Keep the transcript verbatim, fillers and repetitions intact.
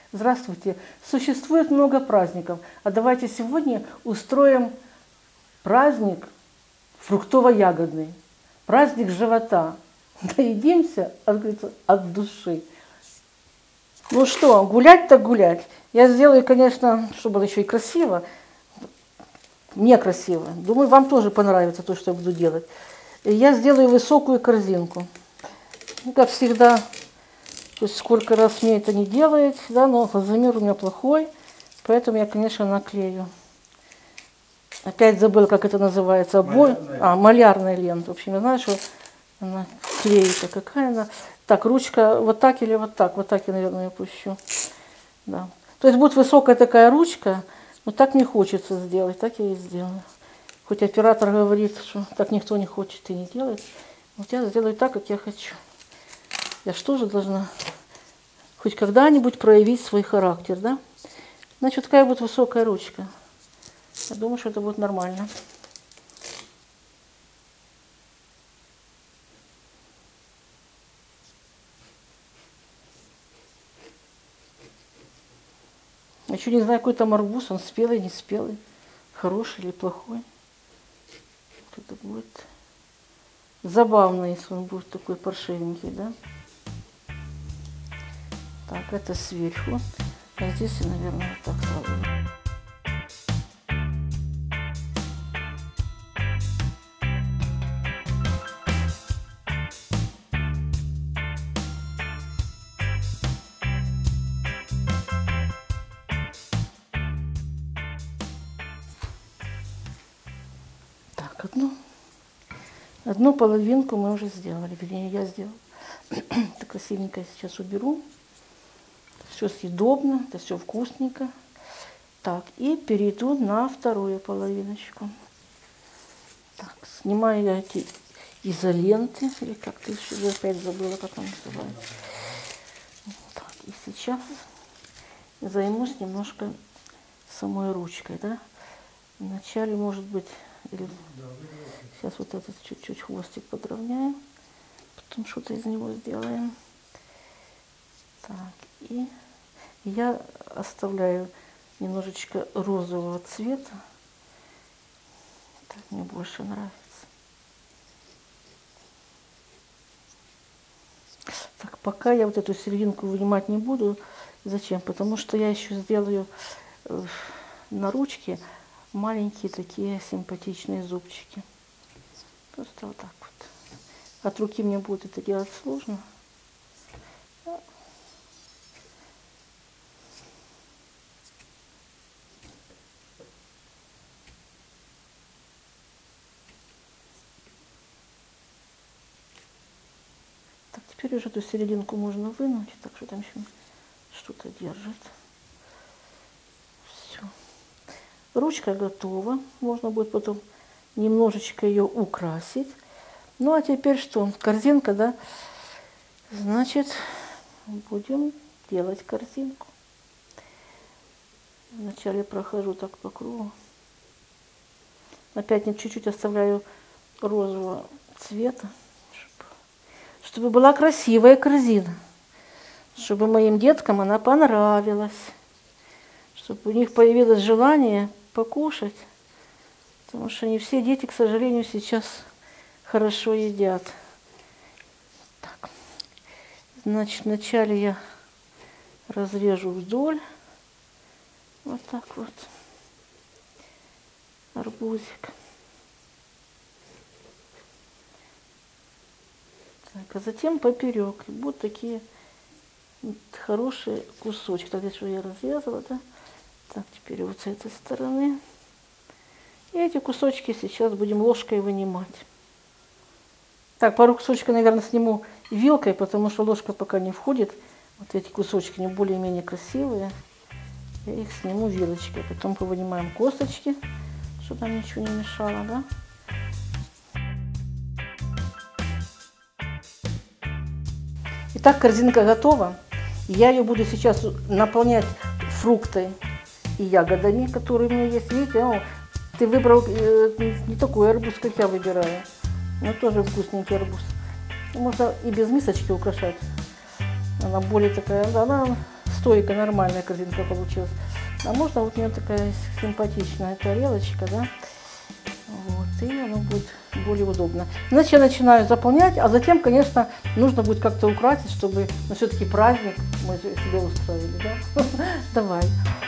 Здравствуйте! Существует много праздников, а давайте сегодня устроим праздник фруктово-ягодный, праздник живота. Наедимся, как говорится, от души. Ну что, гулять так гулять. Я сделаю, конечно, чтобы было еще и красиво. Мне красиво. Думаю, вам тоже понравится то, что я буду делать. Я сделаю высокую корзинку. Ну, как всегда, то есть сколько раз мне это не делает, да, но глазомер у меня плохой, поэтому я, конечно, наклею. Опять забыла, как это называется. Обой... Малярная. А, малярная лента. В общем, я знаю, что она клеится. Какая она? Так, ручка вот так или вот так? Вот так я, наверное, ее пущу. Да. То есть будет высокая такая ручка, но так не хочется сделать, так я и сделаю. Хоть оператор говорит, что так никто не хочет и не делает. Вот я сделаю так, как я хочу. Я что же должна хоть когда-нибудь проявить свой характер, да? Значит, такая будет высокая ручка. Я думаю, что это будет нормально. Еще не знаю, какой там арбуз, он спелый, не спелый, хороший или плохой. Вот это будет забавно, если он будет такой паршивенький, да? Так, это сверху. А здесь я, наверное, вот так сразу. Так, одну, одну половинку мы уже сделали, вернее, я сделала. Это красивенько я сейчас уберу. Все съедобно, это все вкусненько. Так, и перейду на вторую половиночку. Так, снимаю я эти изоленты, или как ты еще опять забыла, как он называется. Так, и сейчас займусь немножко самой ручкой, да. Вначале, может быть, или... сейчас вот этот чуть-чуть хвостик подровняем, потом что-то из него сделаем. Так, и я оставляю немножечко розового цвета. Так мне больше нравится. Так, пока я вот эту серединку вынимать не буду. Зачем? Потому что я еще сделаю на ручке маленькие такие симпатичные зубчики. Просто вот так вот. От руки мне будет это делать сложно. Теперь уже эту серединку можно вынуть, так что там еще что-то держит. Все. Ручка готова. Можно будет потом немножечко ее украсить. Ну а теперь что? Корзинка, да? Значит, будем делать корзинку. Вначале прохожу так по кругу. Опять чуть-чуть оставляю розового цвета. Чтобы была красивая корзина, чтобы моим деткам она понравилась, чтобы у них появилось желание покушать, потому что не все дети, к сожалению, сейчас хорошо едят. Так. Значит, вначале я разрежу вдоль, вот так вот, арбузик. А затем поперек. И будут такие хорошие кусочки. Так, здесь уже я разрезала, да? Так, теперь вот с этой стороны. И эти кусочки сейчас будем ложкой вынимать. Так, пару кусочков, наверное, сниму вилкой, потому что ложка пока не входит. Вот эти кусочки, они более-менее красивые. Я их сниму вилочкой. Потом повынимаем косточки, чтобы там ничего не мешало, да? Итак, корзинка готова. Я ее буду сейчас наполнять фруктами и ягодами, которые у меня есть. Видите, о, ты выбрал э, не такой арбуз, как я выбираю, но тоже вкусненький арбуз. Можно и без мисочки украшать. Она более такая, да, она стойкая, нормальная корзинка получилась. А можно вот у меня такая симпатичная тарелочка, да, вот, и оно будет более удобно. Значит, я начинаю заполнять, а затем, конечно, нужно будет как-то украсить, чтобы, ну, все-таки праздник мы себе устроили, да. Давай.